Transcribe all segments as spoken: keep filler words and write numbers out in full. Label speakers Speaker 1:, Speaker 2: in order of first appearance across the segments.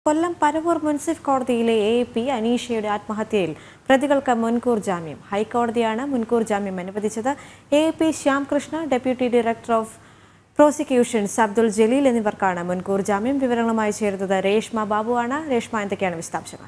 Speaker 1: കൊല്ലം പരവൂർ മുൻസിഫ് കോടതിയിലെ A P അനീഷയുടെ ആത്മഹത്യയിൽ പ്രതികൾക്ക് മുൻകൂർ ജാമ്യം. ഹൈക്കോടതിയാണ് മുൻകൂർ ജാമ്യം അനുവദിച്ചത്. A P Shyamkrishna, deputy director of prosecutions Abdul Jaleel എന്നിവർക്കാണ് മുൻകൂർ ജാമ്യം. വിവരങ്ങളുമായി ചേരുന്നത് രേഷ്മ ബാബുവാണ്. രേഷ്മ, എന്തൊക്കെയാണ് വിശദാംശങ്ങൾ?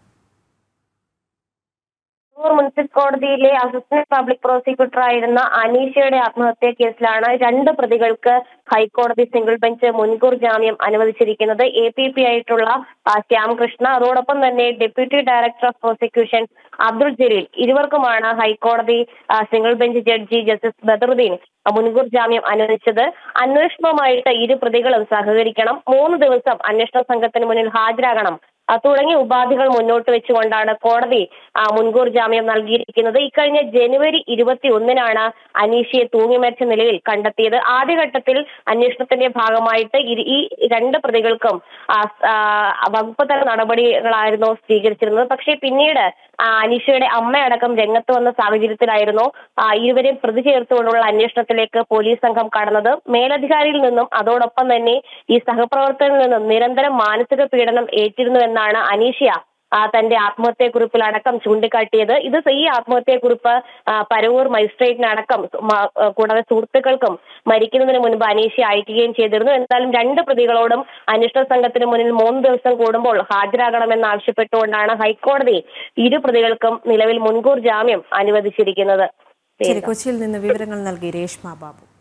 Speaker 2: മുൻസിഫ് കോടതിയിലെ അസിസ്റ്റന്റ് പബ്ലിക് പ്രോസിക്യൂട്ടറായിരുന്ന അനീഷയുടെ ആത്മഹത്യാ കേസിലാണ് രണ്ട് പ്രതികൾക്ക് ഹൈക്കോടതി സിംഗിൾ ബെഞ്ച് മുൻകൂർ ജാമ്യം അനുവദിച്ചിരിക്കുന്നത്. എ പി പി ആയിട്ടുള്ള ശ്യാംകൃഷ്ണ, അതോടൊപ്പം തന്നെ deputy director of prosecution Abdul Jaleel, ഇരുവർക്കുമാണ് ഹൈക്കോടതി സിംഗിൾ ബെഞ്ച് ജഡ്ജി ജസ്റ്റിസ് ബദറുദ്ദീൻ മുൻകൂർ ജാമ്യം അനുവദിച്ചത്. അന്വേഷണവുമായിട്ട് ഇരു പ്രതികളും സഹകരിക്കണം, മൂന്ന് ദിവസം അന്വേഷണ സംഘത്തിന് മുന്നിൽ ഹാജരാകണം തുടങ്ങിയ ഉപാധികൾ മുന്നോട്ട് വെച്ചുകൊണ്ടാണ് കോടതി മുൻകൂർ ജാമ്യം നൽകിയിരിക്കുന്നത്. ഇക്കഴിഞ്ഞ ജനുവരി ഇരുപത്തി ഒന്നിനാണ് അനീഷയെ തൂങ്ങിമരിച്ച നിലയിൽ കണ്ടെത്തിയത്. ആദ്യഘട്ടത്തിൽ അന്വേഷണത്തിന്റെ ഭാഗമായിട്ട് ഈ രണ്ട് പ്രതികൾക്കും വകുപ്പ് തല നടപടികളായിരുന്നു സ്വീകരിച്ചിരുന്നത്. പക്ഷേ പിന്നീട് അനീഷയുടെ അമ്മയടക്കം രംഗത്ത് വന്ന സാഹചര്യത്തിലായിരുന്നു ഇരുവരെയും പ്രതി ചേർത്തുകൊണ്ടുള്ള അന്വേഷണത്തിലേക്ക് പോലീസ് സംഘം കടന്നത്. മേലധികാരിയിൽ നിന്നും അതോടൊപ്പം തന്നെ ഈ സഹപ്രവർത്തകരിൽ നിന്നും നിരന്തരം മാനസിക പീഡനം ഏറ്റിരുന്നുവെന്നാണ് അനീഷ തന്റെ ആത്മഹത്യാക്കുറിപ്പിൽ അടക്കം ചൂണ്ടിക്കാട്ടിയത്. ഇത് ഈ ആത്മഹത്യാക്കുറിപ്പ് പരവൂർ മജിസ്ട്രേറ്റിനടക്കം കൂടാതെ സുഹൃത്തുക്കൾക്കും മരിക്കുന്നതിന് മുൻപ് അനീഷ അയക്കുകയും ചെയ്തിരുന്നു. എന്തായാലും രണ്ട് പ്രതികളോടും അന്വേഷണ സംഘത്തിന് മുന്നിൽ മൂന്ന് ദിവസം കൂടുമ്പോൾ ഹാജരാകണമെന്ന് ആവശ്യപ്പെട്ടുകൊണ്ടാണ് ഹൈക്കോടതി ഇരു പ്രതികൾക്കും നിലവിൽ മുൻകൂർ ജാമ്യം അനുവദിച്ചിരിക്കുന്നത്.
Speaker 1: കൊച്ചിയിൽ നിന്ന് വിവരങ്ങൾ നൽകി രേഷ്മ ബാബു.